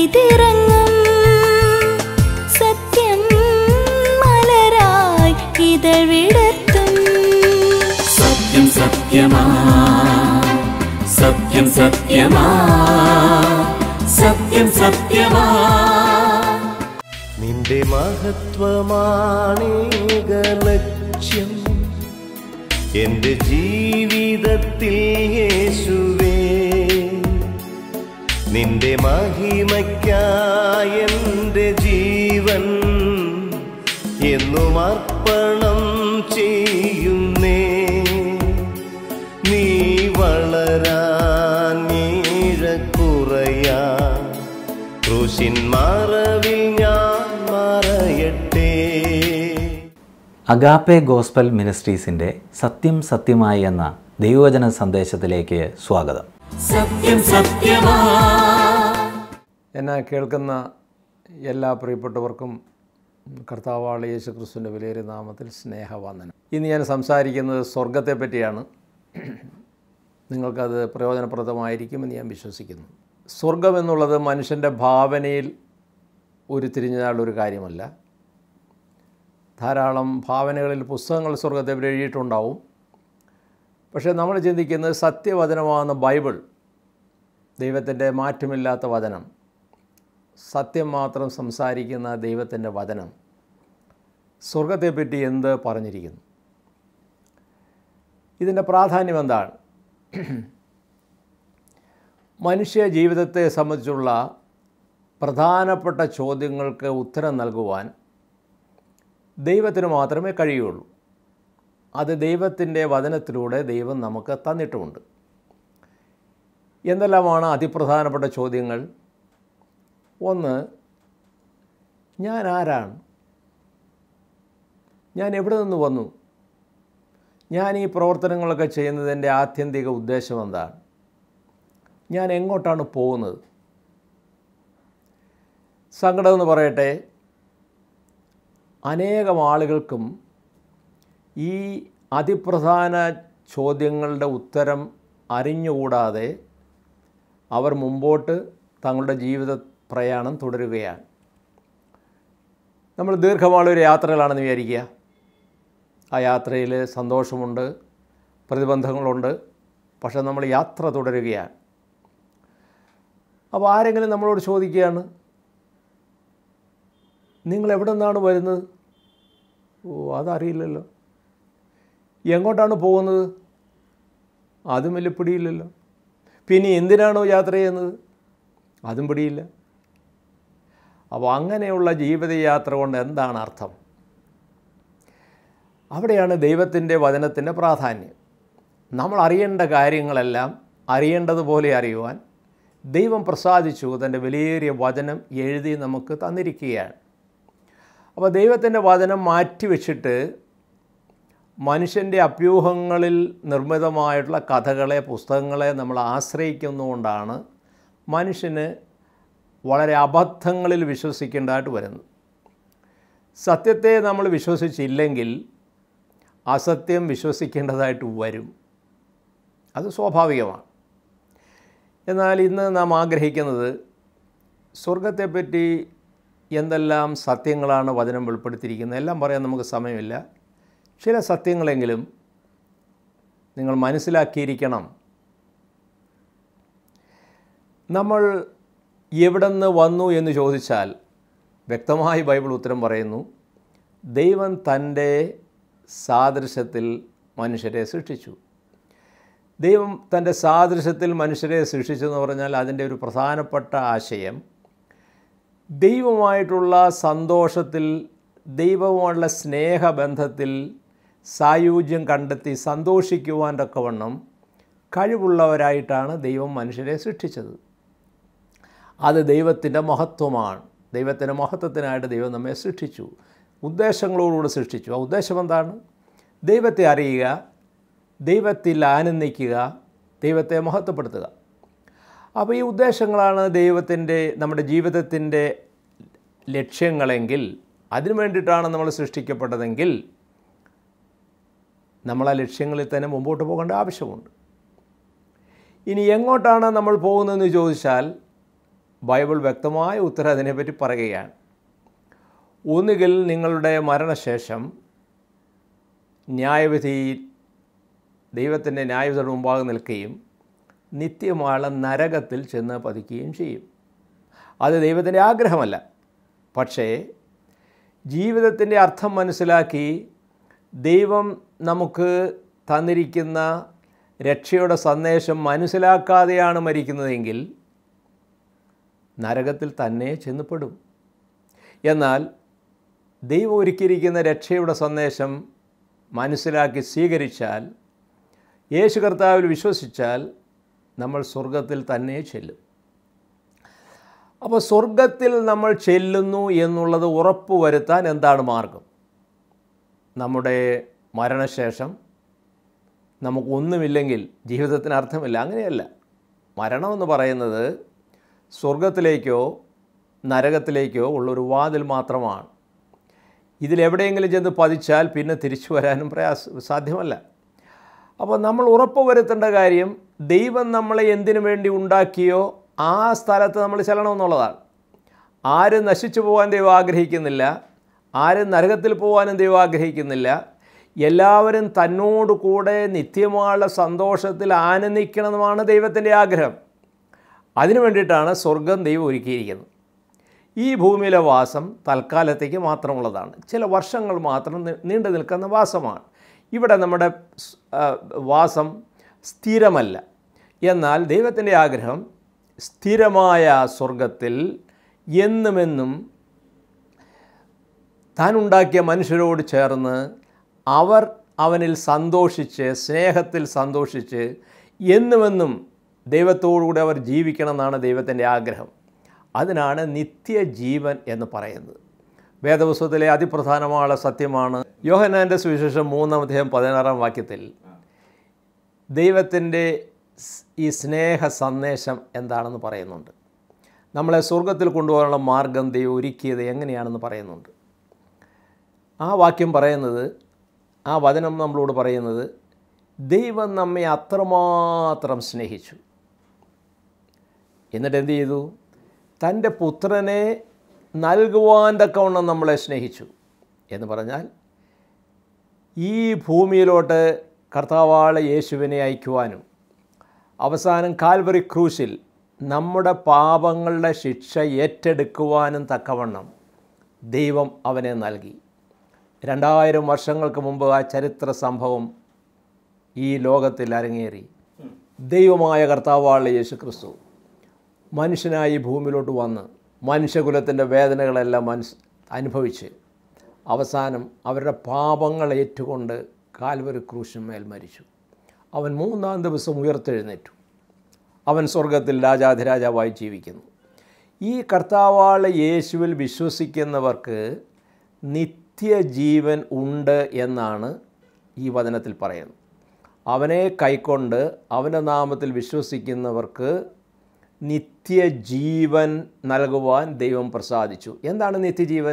പെയ്തിറങ്ങും സത്യം മലരായി ഇതൾ വിടർത്തും. സത്യം സത്യമാ സത്യം സത്യമാ സത്യം സത്യമാ. നിന്റെ മഹത്വമാണേക ലക്ഷ്യം എൻ്റെ ജീവിതത്തിൽ യേശുവേ. നിന്റെ മഹിമയ്ക്കായി എൻ്റെ ജീവൻ എന്നും അർപ്പണം ചെയ്യുന്നേ. നീ വളരാൻ നീഴക്കുറയാൻ ക്രൂശിൻ മറവിൽ ഞാൻ മറയട്ടെ. അഗാപ്പെ ഗോസ്പൽ മിനിസ്ട്രീസിൻ്റെ സത്യം സത്യമായി എന്ന ദൈവവചന സന്ദേശത്തിലേക്ക് സ്വാഗതം. സത്യം സത്യമാ. എന്നെ കേൾക്കുന്ന എല്ലാ പ്രിയപ്പെട്ടവർക്കും കർത്താവായ യേശുക്രിസ്തുവിൻ്റെ വിലയേറിയ നാമത്തിൽ സ്നേഹവന്ദനം. ഇന്ന് ഞാൻ സംസാരിക്കുന്നത് സ്വർഗത്തെ പറ്റിയാണ്. നിങ്ങൾക്കത് പ്രയോജനപ്രദമായിരിക്കുമെന്ന് ഞാൻ വിശ്വസിക്കുന്നു. സ്വർഗം എന്നുള്ളത് മനുഷ്യൻ്റെ ഭാവനയിൽ ഉരുത്തിരിഞ്ഞാലൊരു കാര്യമല്ല. ധാരാളം ഭാവനകളിൽ പുസ്തകങ്ങൾ സ്വർഗത്തെപ്പറ്റി എഴുതിയിട്ടുണ്ടാവും. പക്ഷേ നമ്മൾ ചിന്തിക്കുന്നത് സത്യവചനമാകുന്ന ബൈബിൾ, ദൈവത്തിൻ്റെ മാറ്റമില്ലാത്ത വചനം, സത്യം മാത്രം സംസാരിക്കുന്ന ദൈവത്തിൻ്റെ വചനം സ്വർഗത്തെപ്പറ്റി എന്ത് പറഞ്ഞിരിക്കുന്നു, ഇതിൻ്റെ പ്രാധാന്യം എന്താണ്? മനുഷ്യ ജീവിതത്തെ സംബന്ധിച്ചുള്ള പ്രധാനപ്പെട്ട ചോദ്യങ്ങൾക്ക് ഉത്തരം നൽകുവാൻ ദൈവത്തിന് മാത്രമേ കഴിയുള്ളൂ. അത് ദൈവത്തിൻ്റെ വചനത്തിലൂടെ ദൈവം നമുക്ക് തന്നിട്ടുമുണ്ട്. എന്തെല്ലാമാണ് അതിപ്രധാനപ്പെട്ട ചോദ്യങ്ങൾ? ഒന്ന്, ഞാൻ ആരാണ്? ഞാൻ എവിടെ നിന്ന് വന്നു? ഞാൻ ഈ പ്രവർത്തനങ്ങളൊക്കെ ചെയ്യുന്നതിൻ്റെ ആത്യന്തിക ഉദ്ദേശം എന്താണ്? ഞാൻ എങ്ങോട്ടാണ് പോകുന്നത്? സങ്കടമെന്ന് പറയട്ടെ, അനേകം ആളുകൾക്കും ഈ അതിപ്രധാന ചോദ്യങ്ങളുടെ ഉത്തരം അറിഞ്ഞുകൂടാതെ അവർ മുമ്പോട്ട് തങ്ങളുടെ ജീവിത പ്രയാണം തുടരുകയാണ്. നമ്മൾ ദീർഘമായൊരു യാത്രകളാണെന്ന് വിചാരിക്കുക. ആ യാത്രയിൽ സന്തോഷമുണ്ട്, പ്രതിബന്ധങ്ങളുണ്ട്, പക്ഷെ നമ്മൾ യാത്ര തുടരുകയാണ്. അപ്പോൾ ആരെങ്കിലും നമ്മളോട് ചോദിക്കുകയാണ്, നിങ്ങൾ എവിടെ നിന്നാണ് വരുന്നത്? ഓ, അതറിയില്ലല്ലോ. എങ്ങോട്ടാണ് പോകുന്നത്? അതും വലിയ പിടിയില്ലല്ലോ. പിന്നെ എന്തിനാണോ യാത്ര ചെയ്യുന്നത്? അതും പിടിയില്ല. അപ്പോൾ അങ്ങനെയുള്ള ജീവിതയാത്ര കൊണ്ട് എന്താണ് അർത്ഥം? അവിടെയാണ് ദൈവത്തിൻ്റെ വചനത്തിൻ്റെ പ്രാധാന്യം. നമ്മൾ അറിയേണ്ട കാര്യങ്ങളെല്ലാം അറിയേണ്ടതുപോലെ അറിയുവാൻ ദൈവം പ്രസാദിച്ചു തൻ്റെ വിലയേറിയ വചനം എഴുതി നമുക്ക് തന്നിരിക്കുകയാണ്. അപ്പോൾ ദൈവത്തിൻ്റെ വചനം മാറ്റിവെച്ചിട്ട് മനുഷ്യൻ്റെ അഭ്യൂഹങ്ങളിൽ നിർമ്മിതമായിട്ടുള്ള കഥകളെ, പുസ്തകങ്ങളെ നമ്മൾ ആശ്രയിക്കുന്നതുകൊണ്ടാണ് മനുഷ്യന് വളരെ അബദ്ധങ്ങളിൽ വിശ്വസിക്കേണ്ടതായിട്ട് വരുന്നത്. സത്യത്തെ നമ്മൾ വിശ്വസിച്ചില്ലെങ്കിൽ അസത്യം വിശ്വസിക്കേണ്ടതായിട്ട് വരും. അത് സ്വാഭാവികമാണ്. എന്നാൽ ഇന്ന് നാം ആഗ്രഹിക്കുന്നത് സ്വർഗത്തെപ്പറ്റി എന്തെല്ലാം സത്യങ്ങളാണ് വചനം വെളിപ്പെടുത്തിയിരിക്കുന്നത്. എല്ലാം പറയാൻ നമുക്ക് സമയമില്ല. ചില സത്യങ്ങളെങ്കിലും നിങ്ങൾ മനസ്സിലാക്കിയിരിക്കണം. നമ്മൾ എവിടെ നിന്ന് വന്നു എന്ന് ചോദിച്ചാൽ വ്യക്തമായി ബൈബിൾ ഉത്തരം പറയുന്നു. ദൈവം തൻ്റെ സാദൃശ്യത്തിൽ മനുഷ്യരെ സൃഷ്ടിച്ചു. ദൈവം തൻ്റെ സാദൃശ്യത്തിൽ മനുഷ്യരെ സൃഷ്ടിച്ചെന്ന് പറഞ്ഞാൽ അതിൻ്റെ ഒരു പ്രധാനപ്പെട്ട ആശയം ദൈവമായിട്ടുള്ള സന്തോഷത്തിൽ, ദൈവവുമായുള്ള സ്നേഹബന്ധത്തിൽ സായുജ്യം കണ്ടെത്തി സന്തോഷിക്കുവാൻ തക്കവണ്ണം കഴിവുള്ളവരായിട്ടാണ് ദൈവം മനുഷ്യരെ സൃഷ്ടിച്ചത്. അത് ദൈവത്തിൻ്റെ മഹത്വമാണ്. ദൈവത്തിൻ്റെ മഹത്വത്തിനായിട്ട് ദൈവം നമ്മെ സൃഷ്ടിച്ചു, ഉദ്ദേശങ്ങളോടുകൂടി സൃഷ്ടിച്ചു. ആ ഉദ്ദേശം എന്താണ്? ദൈവത്തെ അറിയുക, ദൈവത്തിൽ ആനന്ദിക്കുക, ദൈവത്തെ മഹത്വപ്പെടുത്തുക. അപ്പോൾ ഈ ഉദ്ദേശങ്ങളാണ് നമ്മുടെ ജീവിതത്തിൻ്റെ ലക്ഷ്യങ്ങളെങ്കിൽ, അതിനു വേണ്ടിയിട്ടാണ് നമ്മൾ സൃഷ്ടിക്കപ്പെട്ടതെങ്കിൽ നമ്മൾ ആ ലക്ഷ്യങ്ങളിൽ തന്നെ മുമ്പോട്ട് പോകേണ്ട ആവശ്യമുണ്ട്. ഇനി എങ്ങോട്ടാണ് നമ്മൾ പോകുന്നതെന്ന് ചോദിച്ചാൽ ബൈബിൾ വ്യക്തമായ ഉത്തരം അതിനെപ്പറ്റി പറയുകയാണ്. ഒന്നുകിൽ നിങ്ങളുടെ മരണശേഷം ന്യായവിധിയിൽ ദൈവത്തിൻ്റെ ന്യായവിധിയുടെ മുമ്പാകെ നിൽക്കുകയും നിത്യമായ നരകത്തിൽ ചെന്ന് പതിക്കുകയും ചെയ്യും. അത് ദൈവത്തിൻ്റെ ആഗ്രഹമല്ല. പക്ഷേ ജീവിതത്തിൻ്റെ അർത്ഥം മനസ്സിലാക്കി ദൈവം നമുക്ക് തന്നിരിക്കുന്ന രക്ഷയുടെ സന്ദേശം മനസ്സിലാക്കാതെയാണ് മരിക്കുന്നതെങ്കിൽ നരകത്തിൽ തന്നെ ചെന്നപ്പെടും. എന്നാൽ ദൈവം ഒരുക്കിയിരിക്കുന്ന രക്ഷയുടെ സന്ദേശം മനസ്സിലാക്കി സ്വീകരിച്ചാൽ, യേശു കർത്താവിൽ വിശ്വസിച്ചാൽ നമ്മൾ സ്വർഗത്തിൽ തന്നെ ചെല്ലും. അപ്പോൾ സ്വർഗത്തിൽ നമ്മൾ ചെല്ലുന്നു എന്നുള്ളത് ഉറപ്പുവരുത്താൻ എന്താണ് മാർഗം? നമ്മുടെ മരണശേഷം നമുക്കൊന്നുമില്ലെങ്കിൽ ജീവിതത്തിന് അർത്ഥമില്ല. അങ്ങനെയല്ല. മരണമെന്ന് പറയുന്നത് സ്വർഗത്തിലേക്കോ നരകത്തിലേക്കോ ഉള്ളൊരു വാതിൽ മാത്രമാണ്. ഇതിലെവിടെയെങ്കിലും ചെന്ന് പതിച്ചാൽ പിന്നെ തിരിച്ചു വരാനും സാധ്യമല്ല. അപ്പോൾ നമ്മൾ ഉറപ്പ് വരുത്തേണ്ട കാര്യം, ദൈവം നമ്മളെ എന്തിനു വേണ്ടി ഉണ്ടാക്കിയോ ആ സ്ഥലത്ത് നമ്മൾ ചെല്ലണമെന്നുള്ളതാണ്. ആരും നശിച്ചു പോകാൻ ദൈവം ആഗ്രഹിക്കുന്നില്ല, ആരും നരകത്തിൽ പോകാനും ദൈവം ആഗ്രഹിക്കുന്നില്ല. എല്ലാവരും തന്നോട് കൂടെ നിത്യമായ സന്തോഷത്തിൽ ആനന്ദിക്കണമെന്നാണ് ദൈവത്തിൻ്റെ ആഗ്രഹം. അതിനു വേണ്ടിയിട്ടാണ് സ്വർഗം ദൈവം ഒരുക്കിയിരിക്കുന്നത്. ഈ ഭൂമിയിലെ വാസം തൽക്കാലത്തേക്ക് മാത്രമുള്ളതാണ്. ചില വർഷങ്ങൾ മാത്രം നീണ്ടു നിൽക്കുന്ന വാസമാണ്. ഇവിടെ നമ്മുടെ വാസം സ്ഥിരമല്ല. എന്നാൽ ദൈവത്തിൻ്റെ ആഗ്രഹം സ്ഥിരമായ സ്വർഗത്തിൽ എന്നുമെന്നും താൻ ഉണ്ടാക്കിയ മനുഷ്യരോട് ചേർന്ന് അവർ അവനിൽ സന്തോഷിച്ച്, സ്നേഹത്തിൽ സന്തോഷിച്ച് എന്നുമെന്നും ദൈവത്തോടുകൂടി അവർ ജീവിക്കണം എന്നാണ് ദൈവത്തിൻ്റെ ആഗ്രഹം. അതിനാണ് നിത്യജീവൻ എന്ന് പറയുന്നത്. വേദപുസ്തകത്തിലെ അതിപ്രധാനമായ സത്യമാണ് യോഹന്നാൻ്റെ സുവിശേഷം 3:16 ദൈവത്തിൻ്റെ ഈ സ്നേഹ സന്ദേശം എന്താണെന്ന് പറയുന്നുണ്ട്. നമ്മളെ സ്വർഗത്തിൽ കൊണ്ടുപോകാനുള്ള മാർഗം ദൈവം ഒരുക്കിയത് എങ്ങനെയാണെന്ന് പറയുന്നുണ്ട്. ആ വാക്യം പറയുന്നത്, ആ വചനം നമ്മളോട് പറയുന്നത്, ദൈവം നമ്മെ അത്രമാത്രം സ്നേഹിച്ചു. എന്നിട്ട് എന്ത് ചെയ്തു? തൻ്റെ പുത്രനെ നൽകുവാൻ തക്കവണ്ണം നമ്മളെ സ്നേഹിച്ചു എന്ന് പറഞ്ഞാൽ, ഈ ഭൂമിയിലോട്ട് കർത്താവായ യേശുവിനെ അയക്കുവാനും അവസാനം കാൽവറി ക്രൂശിൽ നമ്മുടെ പാപങ്ങളുടെ ശിക്ഷ ഏറ്റെടുക്കുവാനും തക്കവണ്ണം ദൈവം അവനെ നൽകി. 2000 വർഷങ്ങൾക്ക് മുമ്പ് ആ ചരിത്ര സംഭവം ഈ ലോകത്തിൽ അരങ്ങേറി. ദൈവമായ കർത്താവായ യേശു ക്രിസ്തു മനുഷ്യനായി ഭൂമിയിലോട്ട് വന്ന് മനുഷ്യകുലത്തിൻ്റെ വേദനകളെല്ലാം അനുഭവിച്ച് അവസാനം അവരുടെ പാപങ്ങൾ ഏറ്റുകൊണ്ട് കാൽവരി ക്രൂശിന്മേൽ മരിച്ചു. അവൻ 3-ാം ദിവസം ഉയർത്തെഴുന്നേറ്റു. അവൻ സ്വർഗത്തിൽ രാജാധിരാജാവായി ജീവിക്കുന്നു. ഈ കർത്താവായ യേശുവിൽ വിശ്വസിക്കുന്നവർക്ക് നിത്യജീവൻ ഉണ്ട് എന്നാണ് ഈ വചനത്തിൽ പറയുന്നത്. അവനെ കൈക്കൊണ്ട് അവൻ്റെ നാമത്തിൽ വിശ്വസിക്കുന്നവർക്ക് നിത്യജീവൻ നൽകുവാൻ ദൈവം പ്രസാദിച്ചു. എന്താണ് നിത്യജീവൻ?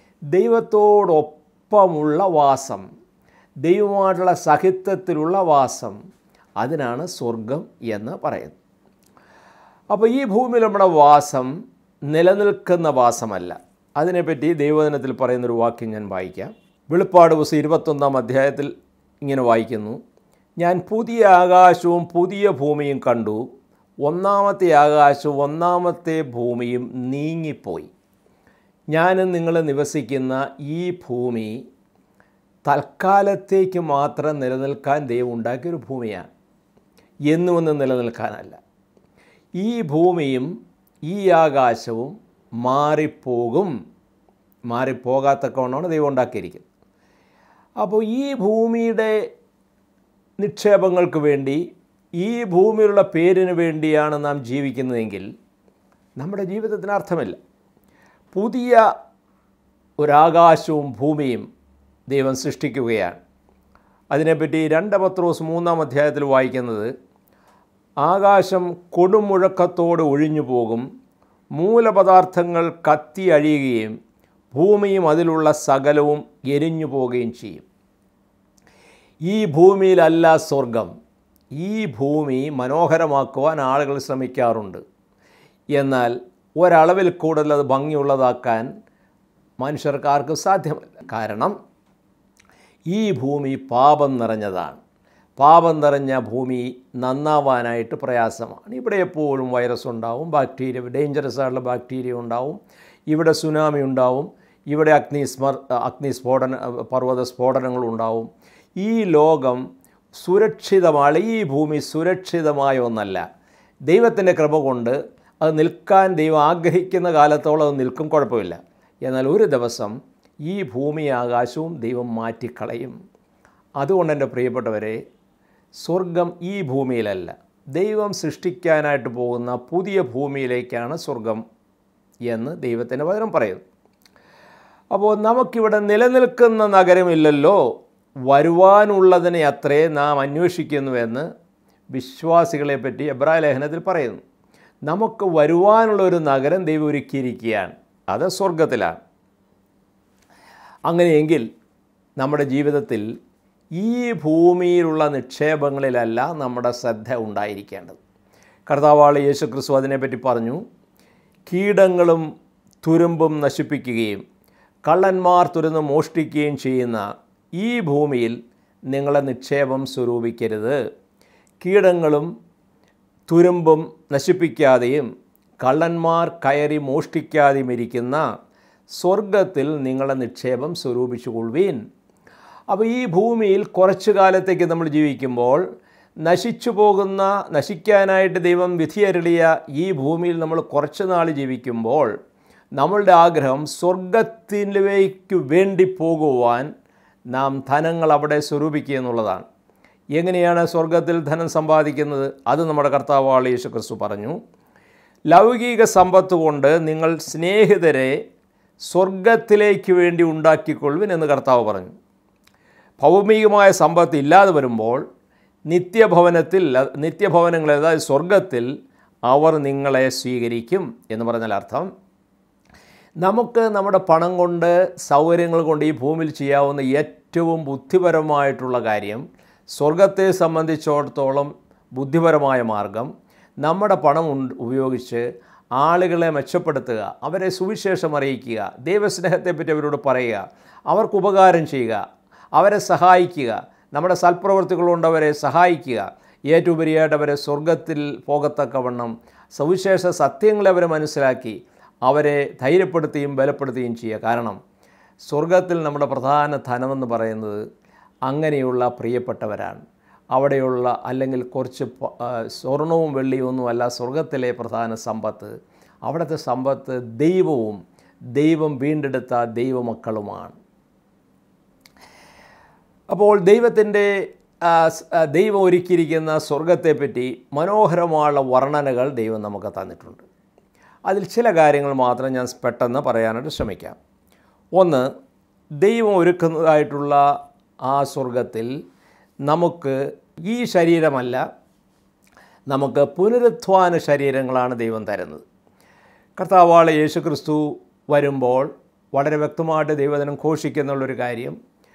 ദൈവത്തോടൊപ്പമുള്ള വാസം, ദൈവമായിട്ടുള്ള സഹിത്വത്തിലുള്ള വാസം. അതിനാണ് സ്വർഗം എന്ന് പറയുന്നത്. അപ്പോൾ ഈ ഭൂമിയിൽ നമ്മുടെ വാസം നിലനിൽക്കുന്ന വാസമല്ല. അതിനെപ്പറ്റി ദൈവവചനത്തിൽ പറയുന്നൊരു വാക്യം ഞാൻ വായിക്കാം. വെളിപ്പാട് പുസ്തകം 21-ാം അധ്യായത്തിൽ ഇങ്ങനെ വായിക്കുന്നു: ഞാൻ പുതിയ ആകാശവും പുതിയ ഭൂമിയും കണ്ടു. ഒന്നാമത്തെ ആകാശവും ഒന്നാമത്തെ ഭൂമിയും നീങ്ങിപ്പോയി. ഞാനും നിങ്ങൾ നിവസിക്കുന്ന ഈ ഭൂമി തൽക്കാലത്തേക്ക് മാത്രം നിലനിൽക്കാൻ ദൈവം ഉണ്ടാക്കിയൊരു ഭൂമിയാണ്, എന്നുമൊന്നും നിലനിൽക്കാനല്ല. ഈ ഭൂമിയും ഈ ആകാശവും മാറിപ്പോകും. മാറിപ്പോകാത്തക്കവണ്ണമാണ് ദൈവം ഉണ്ടാക്കിയിരിക്കുന്നത്. അപ്പോൾ ഈ ഭൂമിയുടെ നിക്ഷേപങ്ങൾക്ക് വേണ്ടി, ഈ ഭൂമിയിലുള്ള പേരിന് വേണ്ടിയാണ് നാം ജീവിക്കുന്നതെങ്കിൽ നമ്മുടെ ജീവിതത്തിന് അർത്ഥമില്ല. പുതിയ ഒരാകാശവും ഭൂമിയും ദൈവം സൃഷ്ടിക്കുകയാണ്. അതിനെപ്പറ്റി 2 പത്രോസ് 3-ാം അധ്യായത്തിൽ വായിക്കുന്നത്: ആകാശം കൊടുമുഴക്കത്തോടെ ഒഴിഞ്ഞു പോകും, മൂലപദാർത്ഥങ്ങൾ കത്തി അഴിയുകയും ഭൂമിയും അതിലുള്ള സകലവും എരിഞ്ഞു പോവുകയും ചെയ്യും. ഈ ഭൂമിയിലല്ല സ്വർഗം. ഈ ഭൂമി മനോഹരമാക്കുവാൻ ആളുകൾ ശ്രമിക്കാറുണ്ട്. എന്നാൽ ഒരളവിൽ കൂടുതൽ അത് ഭംഗിയുള്ളതാക്കാൻ മനുഷ്യർക്കാർക്കും സാധ്യമല്ല. കാരണം ഈ ഭൂമി പാപം നിറഞ്ഞതാണ്. പാപം നിറഞ്ഞ ഭൂമി നന്നാവാനായിട്ട് പ്രയാസമാണ്. ഇവിടെ എപ്പോഴും വൈറസ് ഉണ്ടാവും, ബാക്ടീരിയ, ഡേഞ്ചറസ് ആയിട്ടുള്ള ബാക്ടീരിയ ഉണ്ടാവും, ഇവിടെ സുനാമി ഉണ്ടാവും, ഇവിടെ പർവ്വത സ്ഫോടനങ്ങളുണ്ടാവും. ഈ ലോകം സുരക്ഷിതമാണ്. ഈ ഭൂമി സുരക്ഷിതമായ ഒന്നല്ല. ദൈവത്തിൻ്റെ കൃപ കൊണ്ട് അത് നിൽക്കാൻ ദൈവം ആഗ്രഹിക്കുന്ന കാലത്തോളം അത് നിൽക്കും, കുഴപ്പമില്ല. എന്നാൽ ഒരു ദിവസം ഈ ഭൂമി ആകാശവും ദൈവം മാറ്റിക്കളയും. അതുകൊണ്ട് എൻ്റെ പ്രിയപ്പെട്ടവരെ, സ്വർഗം ഈ ഭൂമിയിലല്ല, ദൈവം സൃഷ്ടിക്കാനായിട്ട് പോകുന്ന പുതിയ ഭൂമിയിലേക്കാണ് സ്വർഗം എന്ന് ദൈവത്തിൻ്റെ വചനം പറയുന്നു. അപ്പോൾ നമുക്കിവിടെ നിലനിൽക്കുന്ന നഗരമില്ലല്ലോ, വരുവാനുള്ളതിനെ അത്രേ നാം അന്വേഷിക്കുന്നുവെന്ന് വിശ്വാസികളെ പറ്റി എബ്രായ ലേഖനത്തിൽ പറയുന്നു. നമുക്ക് വരുവാനുള്ള ഒരു നഗരം ദൈവം ഒരുക്കിയിരിക്കുകയാണ്, അത് സ്വർഗത്തിലാണ്. അങ്ങനെയെങ്കിൽ നമ്മുടെ ജീവിതത്തിൽ ഈ ഭൂമിയിലുള്ള നിക്ഷേപങ്ങളിലല്ല നമ്മുടെ ശ്രദ്ധ ഉണ്ടായിരിക്കേണ്ടത്. കർത്താവായ യേശുക്രിസ്തു അതിനെപ്പറ്റി പറഞ്ഞു, കീടങ്ങളും തുരുമ്പും നശിപ്പിക്കുകയും കള്ളന്മാർ തുരന്ന് മോഷ്ടിക്കുകയും ചെയ്യുന്ന ഈ ഭൂമിയിൽ നിങ്ങളെ നിക്ഷേപം സ്വരൂപിക്കരുത്. കീടങ്ങളും തുരുമ്പും നശിപ്പിക്കാതെയും കള്ളന്മാർ കയറി മോഷ്ടിക്കാതെയും ഇരിക്കുന്ന സ്വർഗത്തിൽ നിങ്ങളെ നിക്ഷേപം സ്വരൂപിച്ചു കൊള്ളുവീൻ. അപ്പോൾ ഈ ഭൂമിയിൽ കുറച്ചു കാലത്തേക്ക് നമ്മൾ ജീവിക്കുമ്പോൾ നശിക്കാനായിട്ട് ദൈവം വിധിയരുളിയ ഈ ഭൂമിയിൽ നമ്മൾ കുറച്ച് നാൾ ജീവിക്കുമ്പോൾ നമ്മളുടെ ആഗ്രഹം സ്വർഗത്തിലേക്ക് വേണ്ടി പോകുവാൻ നാം ധനങ്ങൾ അവിടെ സ്വരൂപിക്കുക എന്നുള്ളതാണ്. എങ്ങനെയാണ് സ്വർഗത്തിൽ ധനം സമ്പാദിക്കുന്നത്? അത് നമ്മുടെ കർത്താവായ യേശുക്രിസ്തു പറഞ്ഞു, ലൗകിക സമ്പത്ത് കൊണ്ട് നിങ്ങൾ സ്നേഹിതരെ സ്വർഗത്തിലേക്ക് വേണ്ടി ഉണ്ടാക്കിക്കൊള്ളുവിൻ എന്ന് കർത്താവ് പറഞ്ഞു. ഭൗമികമായ സമ്പത്ത് ഇല്ലാതെ വരുമ്പോൾ നിത്യഭവനങ്ങൾ, അതായത് സ്വർഗത്തിൽ അവർ നിങ്ങളെ സ്വീകരിക്കും എന്ന് പറഞ്ഞാൽ അർത്ഥം, നമുക്ക് നമ്മുടെ പണം കൊണ്ട്, സൗകര്യങ്ങൾ കൊണ്ട് ഈ ഭൂമിയിൽ ചെയ്യാവുന്ന ഏറ്റവും ബുദ്ധിപരമായിട്ടുള്ള കാര്യം, സ്വർഗത്തെ സംബന്ധിച്ചിടത്തോളം ബുദ്ധിപരമായ മാർഗം, നമ്മുടെ പണം ഉപയോഗിച്ച് ആളുകളെ മെച്ചപ്പെടുത്തുക, അവരെ സുവിശേഷം അറിയിക്കുക, ദൈവസ്നേഹത്തെപ്പറ്റി അവരോട് പറയുക, അവർക്ക് ഉപകാരം ചെയ്യുക, അവരെ സഹായിക്കുക, നമ്മുടെ സൽപ്രവൃത്തികൾ കൊണ്ട് അവരെ സഹായിക്കുക, ഏറ്റവും ഉപരിയായിട്ട് അവരെ സ്വർഗത്തിൽ പോകത്തക്കവണ്ണം സവിശേഷ സത്യങ്ങളെ അവരെ മനസ്സിലാക്കി അവരെ ധൈര്യപ്പെടുത്തുകയും ബലപ്പെടുത്തുകയും ചെയ്യുക. കാരണം സ്വർഗത്തിൽ നമ്മുടെ പ്രധാന ധനമെന്ന് പറയുന്നത് അങ്ങനെയുള്ള പ്രിയപ്പെട്ടവരാണ്. അവിടെയുള്ള അല്ലെങ്കിൽ കുറച്ച് സ്വർണവും വെള്ളിയൊന്നുമല്ല സ്വർഗത്തിലെ പ്രധാന സമ്പത്ത്. അവിടുത്തെ സമ്പത്ത് ദൈവം വീണ്ടെടുത്ത ദൈവമക്കളുമാണ്. അപ്പോൾ ദൈവം ഒരുക്കിയിരിക്കുന്ന സ്വർഗത്തെപ്പറ്റി മനോഹരമായ വർണ്ണനകൾ ദൈവം നമുക്ക് തന്നിട്ടുണ്ട്. അതിൽ ചില കാര്യങ്ങൾ മാത്രം ഞാൻ പെട്ടെന്ന് പറയാനായിട്ട് ശ്രമിക്കാം. ഒന്ന്, ദൈവം ഒരുക്കുന്നതായിട്ടുള്ള ആ സ്വർഗത്തിൽ നമുക്ക് ഈ ശരീരമല്ല, നമുക്ക് പുനരുത്ഥാന ശരീരങ്ങളാണ് ദൈവം തരുന്നത്. കർത്താവായ യേശുക്രിസ്തു വരുമ്പോൾ വളരെ വ്യക്തമായിട്ട് ദൈവജനം ഘോഷിക്കുന്നുള്ളൊരു കാര്യം,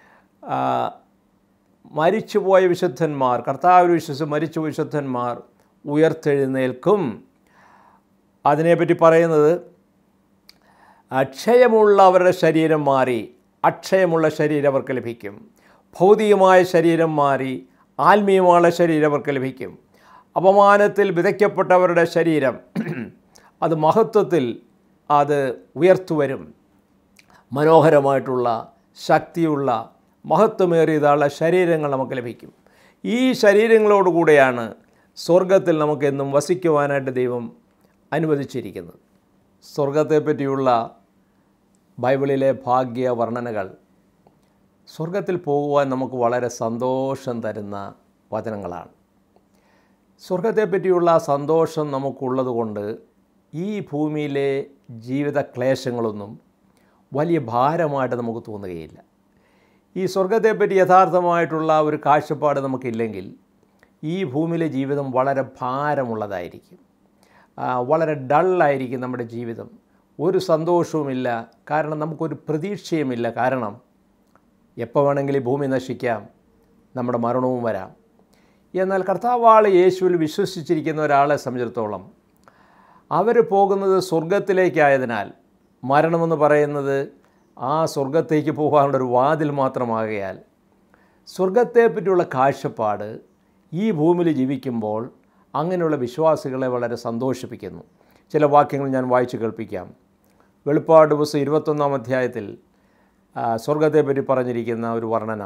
മരിച്ചുപോയ വിശുദ്ധന്മാർ, കർത്താവിൽ വിശ്വസിച്ച് മരിച്ച വിശുദ്ധന്മാർ ഉയർത്തെഴുന്നേൽക്കും. അതിനെപ്പറ്റി പറയുന്നത്, അക്ഷയമുള്ള അവരുടെ ശരീരം മാറി അക്ഷയമുള്ള ശരീരം അവർക്ക് ലഭിക്കും. ഭൗതികമായ ശരീരം മാറി ആത്മീയമായ ശരീരം അവർക്ക് ലഭിക്കും. അപമാനത്തിൽ വിതയ്ക്കപ്പെട്ടവരുടെ ശരീരം അത് മഹത്വത്തിൽ അത് ഉയർത്തുവരും. മനോഹരമായിട്ടുള്ള ശക്തിയുള്ള മഹത്വമേറിയതായുള്ള ശരീരങ്ങൾ നമുക്ക് ലഭിക്കും. ഈ ശരീരങ്ങളോടുകൂടെയാണ് സ്വർഗത്തിൽ നമുക്കെന്നും വസിക്കുവാനായിട്ട് ദൈവം അനുവദിച്ചിരിക്കുന്നത്. സ്വർഗത്തെപ്പറ്റിയുള്ള ബൈബിളിലെ ഭാഗ്യ വർണ്ണനകൾ സ്വർഗത്തിൽ പോകുവാൻ നമുക്ക് വളരെ സന്തോഷം തരുന്ന വചനങ്ങളാണ്. സ്വർഗത്തെപ്പറ്റിയുള്ള സന്തോഷം നമുക്കുള്ളത് കൊണ്ട് ഈ ഭൂമിയിലെ ജീവിത ക്ലേശങ്ങളൊന്നും വലിയ ഭാരമായിട്ട് നമുക്ക് തോന്നുകയില്ല. ഈ സ്വർഗത്തെപ്പറ്റി യഥാർത്ഥമായിട്ടുള്ള ഒരു കാഴ്ചപ്പാട് നമുക്കില്ലെങ്കിൽ ഈ ഭൂമിയിലെ ജീവിതം വളരെ ഭാരമുള്ളതായിരിക്കും, വളരെ ഡള്ളായിരിക്കും നമ്മുടെ ജീവിതം. ഒരു സന്തോഷവുമില്ല, കാരണം നമുക്കൊരു പ്രതീക്ഷയുമില്ല. കാരണം എപ്പോൾ വേണമെങ്കിലും ഈ ഭൂമി നശിക്കാം, നമ്മുടെ മരണവും വരാം. എന്നാൽ കർത്താവായ യേശുവിൽ വിശ്വസിച്ചിരിക്കുന്ന ഒരാളെ സംബന്ധിച്ചിടത്തോളം അവർ പോകുന്നത് സ്വർഗത്തിലേക്കായതിനാൽ മരണമെന്ന് പറയുന്നത് ആ സ്വർഗത്തേക്ക് പോകാനുള്ളൊരു വാതിൽ മാത്രമാകയാൽ സ്വർഗത്തെപ്പറ്റിയുള്ള കാഴ്ചപ്പാട് ഈ ഭൂമിയിൽ ജീവിക്കുമ്പോൾ അങ്ങനെയുള്ള വിശ്വാസികളെ വളരെ സന്തോഷിപ്പിക്കുന്നു. ചില വാക്യങ്ങൾ ഞാൻ വായിച്ച് കേൾപ്പിക്കാം. വെളിപ്പാട് ദിവസം 21-ാം അധ്യായത്തിൽ സ്വർഗത്തെപ്പറ്റി പറഞ്ഞിരിക്കുന്ന ഒരു വർണ്ണന,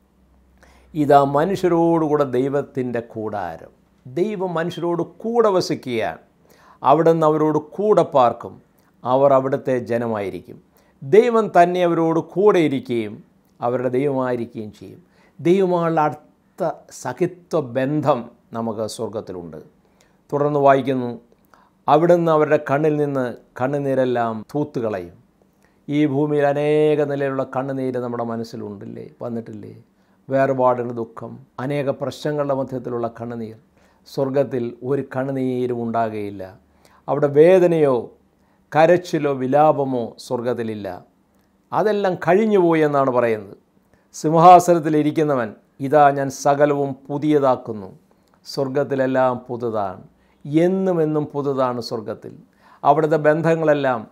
ഇതാ മനുഷ്യരോടുകൂടെ ദൈവത്തിൻ്റെ കൂടാരം. ദൈവം മനുഷ്യരോട് കൂടെ വസിക്കുകയാണ്. അവിടെ നിന്ന് അവരോട് കൂടെ പാർക്കും. അവർ അവിടുത്തെ ജനമായിരിക്കും. ദൈവം തന്നെ അവരോട് കൂടെ ഇരിക്കുകയും അവരുടെ ദൈവമായിരിക്കുകയും ചെയ്യും. ദൈവമായുള്ള അടുത്ത സഖിത്വ ബന്ധം നമുക്ക് സ്വർഗത്തിലുണ്ട്. തുടർന്ന് വായിക്കുന്നു, അവിടുന്ന് അവരുടെ കണ്ണിൽ നിന്ന് കണ്ണുനീരെല്ലാം തൂത്തുകളയും. ഈ ഭൂമിയിൽ അനേക നിലയിലുള്ള കണ്ണുനീര് നമ്മുടെ മനസ്സിലുണ്ടില്ലേ, വന്നിട്ടില്ലേ? വേർപാടുകളുടെ ദുഃഖം, അനേക പ്രശ്നങ്ങളുടെ മധ്യത്തിലുള്ള കണ്ണുനീർ. സ്വർഗത്തിൽ ഒരു കണ്ണുനീരും ഉണ്ടാകുകയില്ല. അവിടെ വേദനയോ കരച്ചിലോ വിലാപമോ സ്വർഗത്തിലില്ല. അതെല്ലാം കഴിഞ്ഞുപോയി എന്നാണ് പറയുന്നത്. സിംഹാസനത്തിലിരിക്കുന്നവൻ, ഇതാ ഞാൻ സകലവും പുതിയതാക്കുന്നു. സ്വർഗത്തിലെല്ലാം പുതുതാണ്, എന്നും പുതുതാണ് സ്വർഗത്തിൽ. അവിടുത്തെ ബന്ധങ്ങളെല്ലാം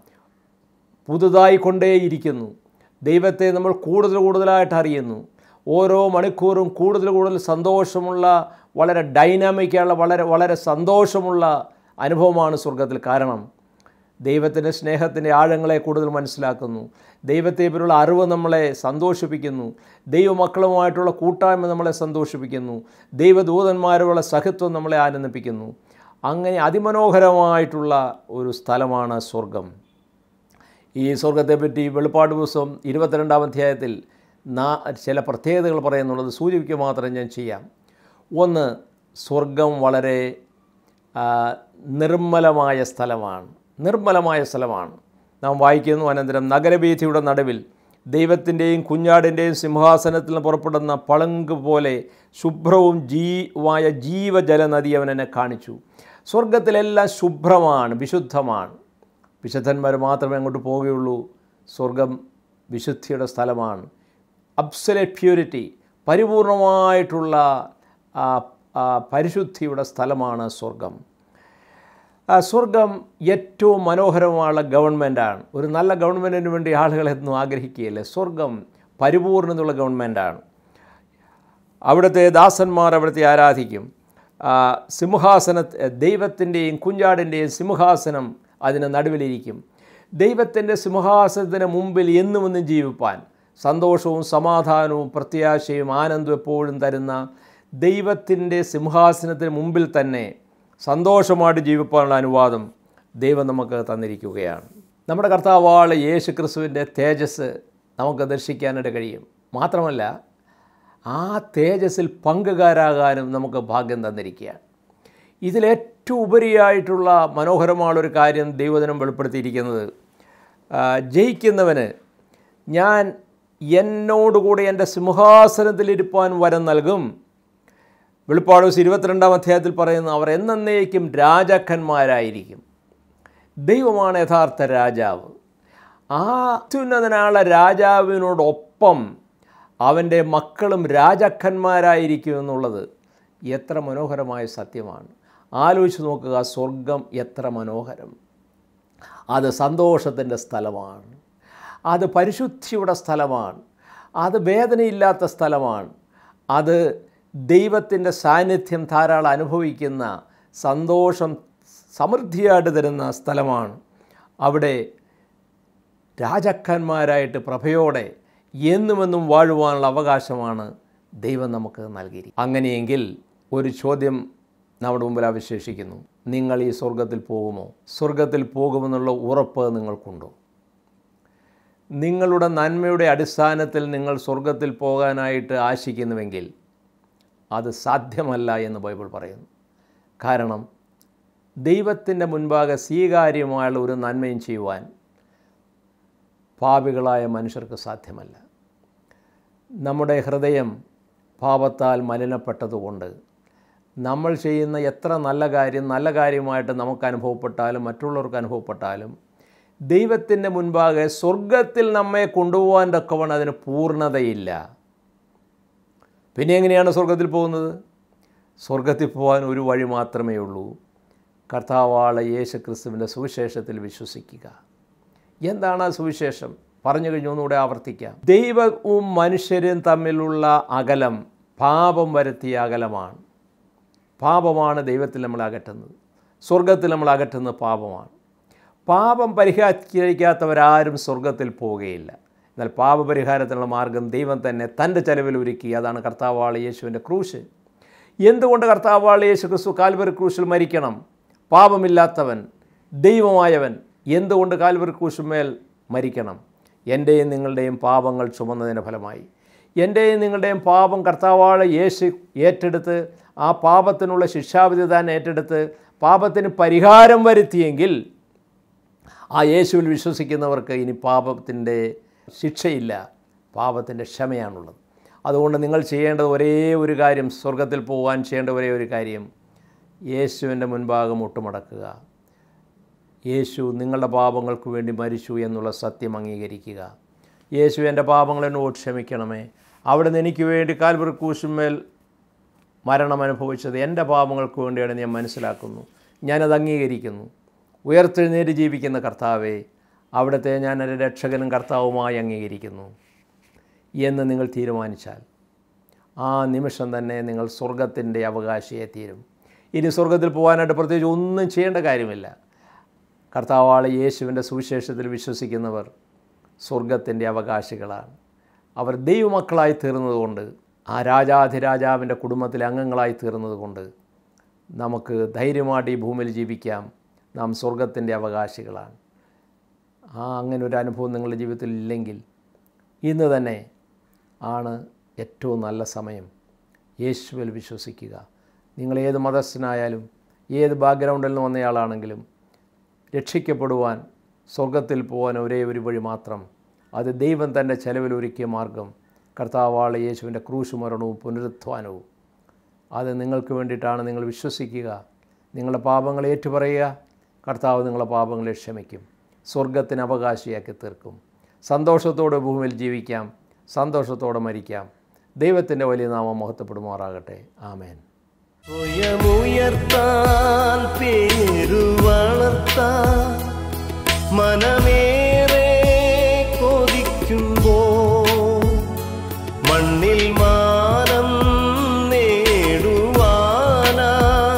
പുതുതായിക്കൊണ്ടേയിരിക്കുന്നു. ദൈവത്തെ നമ്മൾ കൂടുതലായിട്ട് അറിയുന്നു. ഓരോ മണിക്കൂറും കൂടുതൽ സന്തോഷമുള്ള, വളരെ ഡൈനാമിക്കായുള്ള, വളരെ സന്തോഷമുള്ള അനുഭവമാണ് സ്വർഗത്തിൽ. കാരണം ദൈവത്തിൻ്റെ സ്നേഹത്തിൻ്റെ ആഴങ്ങളെ കൂടുതൽ മനസ്സിലാക്കുന്നു. ദൈവത്തെപ്പറ്റിയുള്ള അറിവ് നമ്മളെ സന്തോഷിപ്പിക്കുന്നു. ദൈവമക്കളുമായിട്ടുള്ള കൂട്ടായ്മ നമ്മളെ സന്തോഷിപ്പിക്കുന്നു. ദൈവദൂതന്മാരുള്ള സഹിത്വം നമ്മളെ ആനന്ദിപ്പിക്കുന്നു. അങ്ങനെ അതിമനോഹരമായിട്ടുള്ള ഒരു സ്ഥലമാണ് സ്വർഗം. ഈ സ്വർഗത്തെപ്പറ്റി വെളിപ്പാട് ദിവസം 22-ാം അധ്യായത്തിൽ ചില പ്രത്യേകതകൾ പറയുന്നുള്ളത് സൂചിപ്പിക്കുക മാത്രം ഞാൻ ചെയ്യാം. ഒന്ന്, സ്വർഗം വളരെ നിർമ്മലമായ സ്ഥലമാണ്. നാം വായിക്കുന്നു, അനന്തരം നഗരവീഥിയുടെ നടുവിൽ ദൈവത്തിൻ്റെയും കുഞ്ഞാടിൻ്റെയും സിംഹാസനത്തിൽ നിന്ന് പുറപ്പെടുന്ന പളുങ്ക് പോലെ ശുഭ്രവും ജീവജല നദി അവൻ എന്നെ കാണിച്ചു. സ്വർഗത്തിലെല്ലാം ശുഭ്രമാണ്, വിശുദ്ധമാണ്. വിശുദ്ധന്മാർ മാത്രമേ അങ്ങോട്ട് പോവുകയുള്ളൂ. സ്വർഗം വിശുദ്ധിയുടെ സ്ഥലമാണ്. അബ്സലേറ്റ് പ്യൂരിറ്റി, പരിപൂർണമായിട്ടുള്ള പരിശുദ്ധിയുടെ സ്ഥലമാണ് സ്വർഗം. സ്വർഗം ഏറ്റവും മനോഹരമായ ഗവൺമെൻറ്റാണ്. ഒരു നല്ല ഗവൺമെൻറ്റിന് വേണ്ടി ആളുകളെന്നും ആഗ്രഹിക്കുകയല്ലേ. സ്വർഗം പരിപൂർണ്ണതയുള്ള ഗവൺമെൻറ്റാണ്. അവിടുത്തെ ദാസന്മാർ അവിടുത്തെ ആരാധിക്കും. ദൈവത്തിൻ്റെയും കുഞ്ഞാടിൻ്റെയും സിംഹാസനം അതിന് നടുവിലിരിക്കും. ദൈവത്തിൻ്റെ സിംഹാസനത്തിന് മുമ്പിൽ എന്നും ജീവിപ്പാൻ സന്തോഷവും സമാധാനവും പ്രത്യാശയും ആനന്ദവും എപ്പോഴും തരുന്ന ദൈവത്തിൻ്റെ സിംഹാസനത്തിന് മുമ്പിൽ തന്നെ സന്തോഷമായിട്ട് ജീവിപ്പാനുള്ള അനുവാദം ദൈവം നമുക്ക് തന്നിരിക്കുകയാണ്. നമ്മുടെ കർത്താവായ യേശു ക്രിസ്തുവിൻ്റെ തേജസ് നമുക്ക് ദർശിക്കാനായിട്ട് കഴിയും. മാത്രമല്ല, ആ തേജസ്സിൽ പങ്കുകാരാകാനും നമുക്ക് ഭാഗ്യം തന്നിരിക്കുകയാണ്. ഇതിലേറ്റവും ഉപരിയായിട്ടുള്ള മനോഹരമായുള്ളൊരു കാര്യം ദൈവജനം വെളിപ്പെടുത്തിയിരിക്കുന്നത്, ജയിക്കുന്നവന് ഞാൻ എന്നോടുകൂടി എൻ്റെ സിംഹാസനത്തിലിരിപ്പാൻ വരം നൽകും. വെളിപ്പാട് 22-ാം അധ്യായത്തിൽ പറയുന്നു, അവർ എന്നേക്കും രാജാക്കന്മാരായിരിക്കും. ദൈവമാണ് യഥാർത്ഥ രാജാവ്. ആ അത്യുന്നതനായ രാജാവിനോടൊപ്പം അവൻ്റെ മക്കളും രാജാക്കന്മാരായിരിക്കും എന്നുള്ളത് എത്ര മനോഹരമായ സത്യമാണ്. ആലോചിച്ച് നോക്കുക, സ്വർഗം എത്ര മനോഹരം. അത് സന്തോഷത്തിൻ്റെ സ്ഥലമാണ്, അത് പരിശുദ്ധിയുടെ സ്ഥലമാണ്, അത് വേദനയില്ലാത്ത സ്ഥലമാണ്, അത് ദൈവത്തിൻ്റെ സാന്നിധ്യം ധാരാളം അനുഭവിക്കുന്ന, സന്തോഷം സമൃദ്ധിയായിട്ട് തരുന്ന സ്ഥലമാണ്. അവിടെ രാജാക്കന്മാരായിട്ട് പ്രഭയോടെ എന്നുമെന്നും വാഴുവാനുള്ള അവകാശമാണ് ദൈവം നമുക്ക് നൽകിയിരിക്കുന്നത്. അങ്ങനെയെങ്കിൽ ഒരു ചോദ്യം നമ്മുടെ മുമ്പിൽ അവശേഷിക്കുന്നു. നിങ്ങൾ ഈ സ്വർഗത്തിൽ പോകുമോ? സ്വർഗത്തിൽ പോകുമെന്നുള്ള ഉറപ്പ് നിങ്ങൾക്കുണ്ടോ? നിങ്ങളുടെ നന്മയുടെ അടിസ്ഥാനത്തിൽ നിങ്ങൾ സ്വർഗത്തിൽ പോകാനായിട്ട് ആശിക്കുന്നുവെങ്കിൽ അത് സാധ്യമല്ല എന്ന് ബൈബിൾ പറയുന്നു. കാരണം ദൈവത്തിൻ്റെ മുൻപാകെ സ്വീകാര്യമായുള്ള ഒരു നന്മയും ചെയ്യുവാൻ പാപികളായ മനുഷ്യർക്ക് സാധ്യമല്ല. നമ്മുടെ ഹൃദയം പാപത്താൽ മലിനപ്പെട്ടതുകൊണ്ട് നമ്മൾ ചെയ്യുന്ന എത്ര നല്ല കാര്യമായിട്ട് നമുക്ക് അനുഭവപ്പെട്ടാലും മറ്റുള്ളവർക്ക് അനുഭവപ്പെട്ടാലും ദൈവത്തിൻ്റെ മുൻപാകെ സ്വർഗത്തിൽ നമ്മെ കൊണ്ടുപോകാൻ തക്കവണ്ണം അതിന് പൂർണ്ണതയില്ല. പിന്നെ എങ്ങനെയാണ് സ്വർഗത്തിൽ പോകുന്നത്? സ്വർഗത്തിൽ പോകാൻ ഒരു വഴി മാത്രമേ ഉള്ളൂ. കർത്താവായ യേശു ക്രിസ്തുവിൻ്റെ സുവിശേഷത്തിൽ വിശ്വസിക്കുക. എന്താണ് ആ സുവിശേഷം? പറഞ്ഞു കഴിഞ്ഞു, ഒന്നുകൂടെ ആവർത്തിക്കാം. ദൈവവും മനുഷ്യരും തമ്മിലുള്ള അകലം പാപം വരുത്തിയ അകലമാണ്. പാപമാണ് ദൈവത്തിൽ നമ്മളെ അകറ്റുന്നത്. സ്വർഗത്തിൽ നമ്മൾ അകറ്റുന്നത് പാപമാണ്. പാപം പരിഹരിക്കാത്തവരാരും സ്വർഗത്തിൽ പോവുകയില്ല. എന്നാൽ പാപപരിഹാരത്തിനുള്ള മാർഗം ദൈവം തന്നെ തൻ്റെ ചെലവിൽ ഒരുക്കി. അതാണ് കർത്താവായ യേശുവിൻ്റെ ക്രൂശ്. എന്തുകൊണ്ട് കർത്താവായ യേശു ക്രിസ്തു കാൽവരി ക്രൂശിൽ മരിക്കണം? പാപമില്ലാത്തവൻ, ദൈവമായവൻ എന്തുകൊണ്ട് കാൽവരി ക്രൂശിന്മേൽ മരിക്കണം? എൻ്റെയും നിങ്ങളുടെയും പാപങ്ങൾ ചുമന്നതിൻ്റെ ഫലമായി. എൻ്റെയും നിങ്ങളുടെയും പാപം കർത്താവായ യേശു ഏറ്റെടുത്ത് ആ പാപത്തിനുള്ള ശിക്ഷാവിധി താൻ ഏറ്റെടുത്ത് പാപത്തിന് പരിഹാരം വരുത്തിയെങ്കിൽ ആ യേശുവിൽ വിശ്വസിക്കുന്നവർക്ക് ഇനി പാപത്തിൻ്റെ ശിക്ഷയില്ല, പാപത്തിൻ്റെ ക്ഷമയാണുള്ളത്. അതുകൊണ്ട് നിങ്ങൾ ചെയ്യേണ്ടത് ഒരേ ഒരു കാര്യം, സ്വർഗത്തിൽ പോകാൻ ചെയ്യേണ്ട ഒരേ ഒരു കാര്യം, യേശുവിൻ്റെ മുൻപാകെ മുട്ടുമടക്കുക. യേശു നിങ്ങളുടെ പാപങ്ങൾക്ക് വേണ്ടി മരിച്ചു എന്നുള്ള സത്യം അംഗീകരിക്കുക. യേശു എൻ്റെ പാപങ്ങൾ എന്നോട് ക്ഷമിക്കണമേ, അവിടുന്ന് എനിക്ക് വേണ്ടി കാൽവരി ക്രൂശിന്മേൽ മരണം അനുഭവിച്ചത് എൻ്റെ പാപങ്ങൾക്ക് വേണ്ടിയാണ് ഞാൻ മനസ്സിലാക്കുന്നു, ഞാനത് അംഗീകരിക്കുന്നു. ഉയർത്തെഴുന്നേറ്റ് ജീവിക്കുന്ന കർത്താവേ, അവിടുത്തെ ഞാൻ എൻ്റെ രക്ഷകനും കർത്താവുമായി അംഗീകരിക്കുന്നു എന്ന് നിങ്ങൾ തീരുമാനിച്ചാൽ ആ നിമിഷം തന്നെ നിങ്ങൾ സ്വർഗത്തിൻ്റെ അവകാശിയെ തീരും. ഇനി സ്വർഗത്തിൽ പോകാനായിട്ട് പ്രത്യേകിച്ച് ഒന്നും ചെയ്യേണ്ട കാര്യമില്ല. കർത്താവായ യേശുവിൻ്റെ സുവിശേഷത്തിൽ വിശ്വസിക്കുന്നവർ സ്വർഗത്തിൻ്റെ അവകാശികളാണ്. അവർ ദൈവമക്കളായി തീർന്നതുകൊണ്ട്, ആ രാജാധിരാജാവിൻ്റെ കുടുംബത്തിലെ അംഗങ്ങളായി തീർന്നതുകൊണ്ട് നമുക്ക് ധൈര്യമായിട്ട് ഈ ഭൂമിയിൽ ജീവിക്കാം. നാം സ്വർഗത്തിൻ്റെ അവകാശികളാണ്. അങ്ങനെ ഒരു അനുഭവം നിങ്ങളുടെ ജീവിതത്തിൽ ഇല്ലെങ്കിൽ ഇന്ന് തന്നെ ആണ് ഏറ്റവും നല്ല സമയം. യേശുവിൽ വിശ്വസിക്കുക. നിങ്ങൾ ഏത് മതസ്ഥനായാലും ഏത് ബാക്ക്ഗ്രൗണ്ടിൽ നിന്ന് വന്നയാളാണെങ്കിലും രക്ഷിക്കപ്പെടുവാൻ, സ്വർഗത്തിൽ പോകാൻ ഒരേ ഒരു വഴി മാത്രം, അത് ദൈവം തൻ്റെ ചെലവിൽ ഒരുക്കിയ മാർഗം കർത്താവായ യേശുവിൻ്റെ ക്രൂശ് മരണവും പുനരുത്ഥാനവും. അത് നിങ്ങൾക്ക് വേണ്ടിയിട്ടാണ്. നിങ്ങൾ വിശ്വസിക്കുക, നിങ്ങളുടെ പാപങ്ങളെ ഏറ്റുപറയുക, കർത്താവ് നിങ്ങളുടെ പാപങ്ങളെ ക്ഷമിക്കും, സ്വർഗത്തിന് അവകാശിയാക്കി തീർക്കും. സന്തോഷത്തോടെ ഭൂമിയിൽ ജീവിക്കാം, സന്തോഷത്തോടെ മരിക്കാം. ദൈവത്തിൻ്റെ വലിയ നാമം മഹത്വപ്പെടുമാറാകട്ടെ. ആമേൻ. സ്വയമുയർത്താൻ പേരു വളർത്താൻ മനമേറെ കൊതിക്കുമ്പോ മണ്ണിൽ മാനം നേടുവാനാ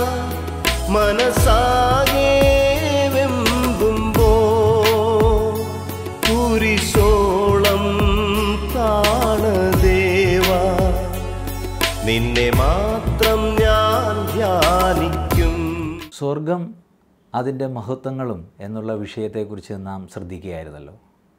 മനസ്സാകെ വെമ്പുമ്പോ കുരിശോളം കാണദേവാ നിന്നെ മാത്രം ഞാൻ ധ്യാനിക്കും. സ്വർഗം, അതിൻ്റെ മഹത്വങ്ങളും എന്നുള്ള വിഷയത്തെക്കുറിച്ച് നാം ശ്രദ്ധിക്കുകയായിരുന്നല്ലോ.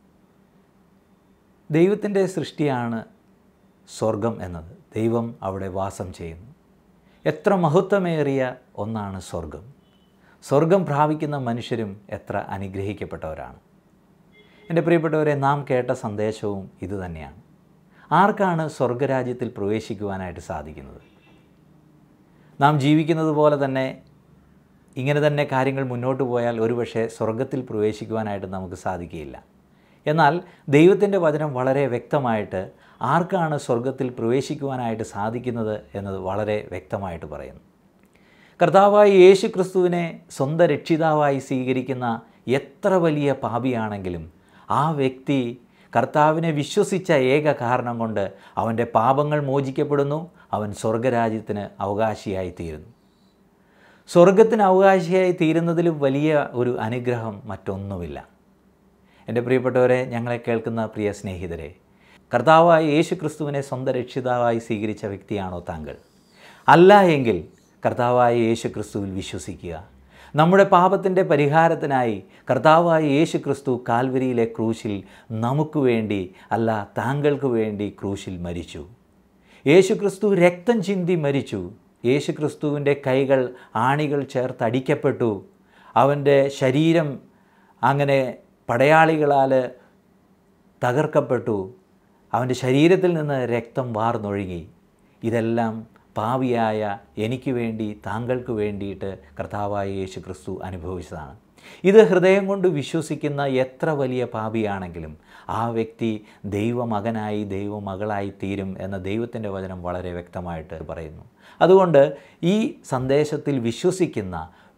ദൈവത്തിൻ്റെ സൃഷ്ടിയാണ് സ്വർഗം എന്നത്. ദൈവം അവിടെ വാസം ചെയ്യുന്നു. എത്ര മഹത്വമേറിയ ഒന്നാണ് സ്വർഗം. സ്വർഗം പ്രാപിക്കുന്ന മനുഷ്യരും എത്ര അനുഗ്രഹിക്കപ്പെട്ടവരാണ്. എൻ്റെ പ്രിയപ്പെട്ടവരെ, നാം കേട്ട സന്ദേശവും ഇതുതന്നെയാണ്. ആർക്കാണ് സ്വർഗരാജ്യത്തിൽ പ്രവേശിക്കുവാനായിട്ട് സാധിക്കുന്നത്? നാം ജീവിക്കുന്നത് പോലെ തന്നെ ഇങ്ങനെ തന്നെ കാര്യങ്ങൾ മുന്നോട്ട് പോയാൽ ഒരുപക്ഷെ സ്വർഗത്തിൽ പ്രവേശിക്കുവാനായിട്ട് നമുക്ക് സാധിക്കുകയില്ല. എന്നാൽ ദൈവത്തിൻ്റെ വചനം വളരെ വ്യക്തമായിട്ട് ആർക്കാണ് സ്വർഗത്തിൽ പ്രവേശിക്കുവാനായിട്ട് സാധിക്കുന്നത് എന്നത് വളരെ വ്യക്തമായിട്ട് പറയുന്നു. കർത്താവായ യേശു ക്രിസ്തുവിനെ സ്വന്തം രക്ഷിതാവായി സ്വീകരിക്കുന്ന എത്ര വലിയ പാപിയാണെങ്കിലും ആ വ്യക്തി കർത്താവിനെ വിശ്വസിച്ച ഏക കാരണം കൊണ്ട് അവൻ്റെ പാപങ്ങൾ മോചിക്കപ്പെടുന്നു, അവൻ സ്വർഗരാജ്യത്തിന് അവകാശിയായി തീരുന്നു. സ്വർഗത്തിന് അവകാശിയായി തീരുന്നതിലും വലിയ ഒരു അനുഗ്രഹം മറ്റൊന്നുമില്ല. എൻ്റെ പ്രിയപ്പെട്ടവരെ, ഞങ്ങളെ കേൾക്കുന്ന പ്രിയ സ്നേഹിതരെ, കർത്താവായ യേശു ക്രിസ്തുവിനെ സ്വന്തം രക്ഷിതാവായി സ്വീകരിച്ച വ്യക്തിയാണോ താങ്കൾ? അല്ല എങ്കിൽ കർത്താവായ യേശു ക്രിസ്തുവിൽ വിശ്വസിക്കുക. നമ്മുടെ പാപത്തിൻ്റെ പരിഹാരത്തിനായി കർത്താവായ യേശു ക്രിസ്തു കാൽവരിയിലെ ക്രൂശിൽ നമുക്ക് വേണ്ടി, അല്ല താങ്കൾക്ക് വേണ്ടി ക്രൂശിൽ മരിച്ചു. യേശു ക്രിസ്തു രക്തം ചിന്തി മരിച്ചു. യേശു ക്രിസ്തുവിൻ്റെ കൈകൾ ആണികൾ ചേർത്തടിക്കപ്പെട്ടു. അവൻ്റെ ശരീരം അങ്ങനെ പടയാളികളാൽ തകർക്കപ്പെട്ടു. അവൻ്റെ ശരീരത്തിൽ നിന്ന് രക്തം വാർന്നൊഴുകി. ഇതെല്ലാം പാപിയായ എനിക്ക് വേണ്ടി, താങ്കൾക്ക് വേണ്ടിയിട്ട് കർത്താവായ യേശു ക്രിസ്തു അനുഭവിച്ചതാണ്. ഇത് ഹൃദയം കൊണ്ട് വിശ്വസിക്കുന്ന എത്ര വലിയ പാപിയാണെങ്കിലും ആ വ്യക്തി ദൈവമകനായി, ദൈവമകളായി തീരും എന്ന ദൈവത്തിൻ്റെ വചനം വളരെ വ്യക്തമായിട്ട് പറയുന്നു. അതുകൊണ്ട് ഈ സന്ദേശത്തിൽ വിശ്വസിക്കുന്ന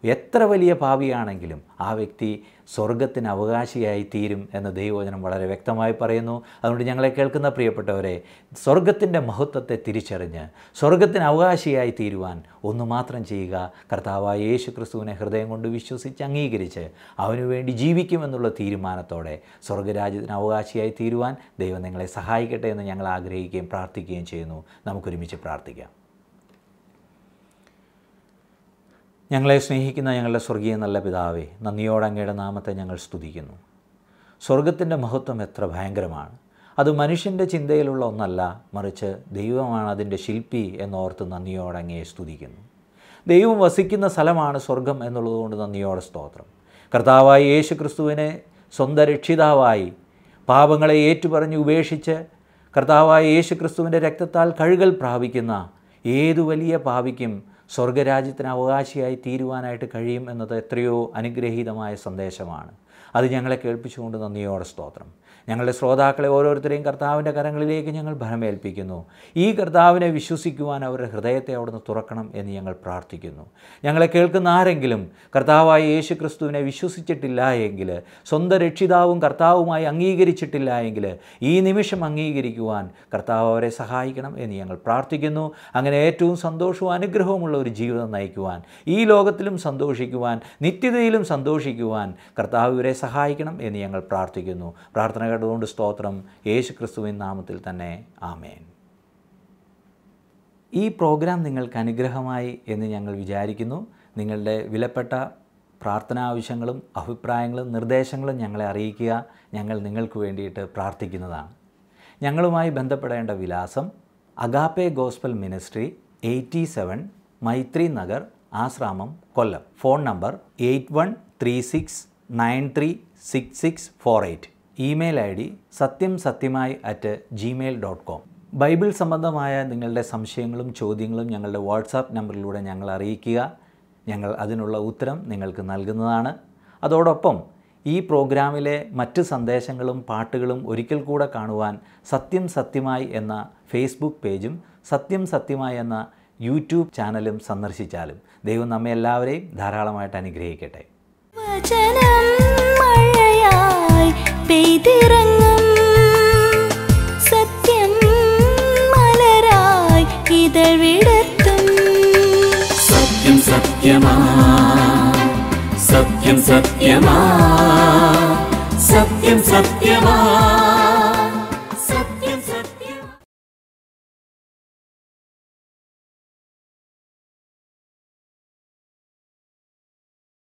എത്ര വലിയ പാപിയാണെങ്കിലും ആ വ്യക്തി സ്വർഗത്തിന് അവകാശിയായി തീരും എന്ന് ദൈവവചനം വളരെ വ്യക്തമായി പറയുന്നു. അതുകൊണ്ട് ഞങ്ങളെ കേൾക്കുന്ന പ്രിയപ്പെട്ടവരെ, സ്വർഗത്തിൻ്റെ മഹത്വത്തെ തിരിച്ചറിഞ്ഞ് സ്വർഗത്തിന് അവകാശിയായി തീരുവാൻ ഒന്ന് മാത്രം ചെയ്യുക. കർത്താവായ യേശു ക്രിസ്തുവിനെ ഹൃദയം കൊണ്ട് വിശ്വസിച്ച് അംഗീകരിച്ച് അവനു വേണ്ടി ജീവിക്കുമെന്നുള്ള തീരുമാനത്തോടെ സ്വർഗരാജ്യത്തിന് അവകാശിയായി തീരുവാൻ ദൈവം നിങ്ങളെ സഹായിക്കട്ടെ എന്ന് ഞങ്ങൾ ആഗ്രഹിക്കുകയും പ്രാർത്ഥിക്കുകയും ചെയ്യുന്നു. നമുക്കൊരുമിച്ച് പ്രാർത്ഥിക്കാം. ഞങ്ങളെ സ്നേഹിക്കുന്ന ഞങ്ങളുടെ സ്വർഗീയ നല്ല പിതാവേ, നന്ദിയോടെ അങ്ങയുടെ നാമത്തെ ഞങ്ങൾ സ്തുതിക്കുന്നു. സ്വർഗത്തിൻ്റെ മഹത്വം എത്ര ഭയങ്കരമാണ്! അത് മനുഷ്യൻ്റെ ചിന്തയിലുള്ള ഒന്നല്ല, മറിച്ച് ദൈവമാണ് അതിൻ്റെ ശില്പി എന്നോർത്ത് നന്ദിയോടെ അങ്ങയെ സ്തുതിക്കുന്നു. ദൈവം വസിക്കുന്ന സ്ഥലമാണ് സ്വർഗം എന്നുള്ളതുകൊണ്ട് നന്ദിയോടെ സ്തോത്രം. കർത്താവായ യേശു ക്രിസ്തുവിനെ സ്വന്തം രക്ഷിതാവായി പാപങ്ങളെ ഏറ്റുപറഞ്ഞ് ഉപേക്ഷിച്ച് കർത്താവായ യേശു ക്രിസ്തുവിൻ്റെ രക്തത്താൽ കഴുകൽ പ്രാപിക്കുന്ന ഏതു വലിയ പാപിക്കും സ്വർഗരാജ്യത്തിന് അവകാശിയായി തീരുവാനായിട്ട് കഴിയും എന്നത് എത്രയോ അനുഗ്രഹീതമായ സന്ദേശമാണ്. അത് ഞങ്ങളെ കേൾപ്പിച്ചുകൊണ്ട് നന്ദിയോടെ സ്തോത്രം. ഞങ്ങളുടെ ശ്രോതാക്കളെ ഓരോരുത്തരെയും കർത്താവിൻ്റെ കരങ്ങളിലേക്ക് ഞങ്ങൾ ഭരമേൽപ്പിക്കുന്നു. ഈ കർത്താവിനെ വിശ്വസിക്കുവാൻ അവരുടെ ഹൃദയത്തെ അവിടുന്ന് തുറക്കണം എന്ന് ഞങ്ങൾ പ്രാർത്ഥിക്കുന്നു. ഞങ്ങളെ കേൾക്കുന്ന ആരെങ്കിലും കർത്താവായ യേശു ക്രിസ്തുവിനെ വിശ്വസിച്ചിട്ടില്ല എങ്കിൽ, സ്വന്തം രക്ഷിതാവും കർത്താവുമായി അംഗീകരിച്ചിട്ടില്ല എങ്കിൽ ഈ നിമിഷം അംഗീകരിക്കുവാൻ കർത്താവ് അവരെ സഹായിക്കണം എന്ന് ഞങ്ങൾ പ്രാർത്ഥിക്കുന്നു. അങ്ങനെ ഏറ്റവും സന്തോഷവും അനുഗ്രഹവുമുള്ള ഒരു ജീവിതം നയിക്കുവാൻ, ഈ ലോകത്തിലും സന്തോഷിക്കുവാൻ, നിത്യതയിലും സന്തോഷിക്കുവാൻ കർത്താവ് ഇവരെ സഹായിക്കണം എന്ന് ഞങ്ങൾ പ്രാർത്ഥിക്കുന്നു. പ്രാർത്ഥന കേട്ടതുകൊണ്ട് സ്തോത്രം. യേശു ക്രിസ്തുവിൻ നാമത്തിൽ തന്നെ ആമേൻ. ഈ പ്രോഗ്രാം നിങ്ങൾക്ക് അനുഗ്രഹമായി എന്ന് ഞങ്ങൾ വിചാരിക്കുന്നു. നിങ്ങളുടെ വിലപ്പെട്ട പ്രാർത്ഥനാ ആവശ്യങ്ങളും അഭിപ്രായങ്ങളും നിർദ്ദേശങ്ങളും ഞങ്ങളെ അറിയിക്കുക. ഞങ്ങൾ നിങ്ങൾക്ക് വേണ്ടിയിട്ട് പ്രാർത്ഥിക്കുന്നതാണ്. ഞങ്ങളുമായി ബന്ധപ്പെടേണ്ട വിലാസം Agape gospel ministry, 87 Maithri Nagar, Asramam, Kollam. Phone number 8136936648. Email ID sathyamsathyamai@gmail.com. Bible സംബന്ധമായ നിങ്ങളുടെ സംശയങ്ങളും ചോദ്യങ്ങളും ഞങ്ങളുടെ വാട്സാപ്പ് നമ്പറിലൂടെ ഞങ്ങൾ അറിയിക്കുക. ഞങ്ങൾ അതിനുള്ള ഉത്തരം നിങ്ങൾക്ക് നൽകുന്നതാണ്. അതോടൊപ്പം ഈ പ്രോഗ്രാമിലെ മറ്റ് സന്ദേശങ്ങളും പാട്ടുകളും ഒരിക്കൽ കൂടെ കാണുവാൻ സത്യം സത്യമായി എന്ന ഫേസ്ബുക്ക് പേജും സത്യം സത്യമായി എന്ന യൂട്യൂബ് ചാനലും സന്ദർശിച്ചാലും ദൈവം നമ്മെ എല്ലാവരെയും ധാരാളമായിട്ട് അനുഗ്രഹിക്കട്ടെ. വചനം മഴയായി പെയ്തിറങ്ങും, സത്യം മലരായി ഇതൾവിടർത്തും. സത്യം സത്യമാ, സത്യം സത്യമാ, സത്യം സത്യമാ.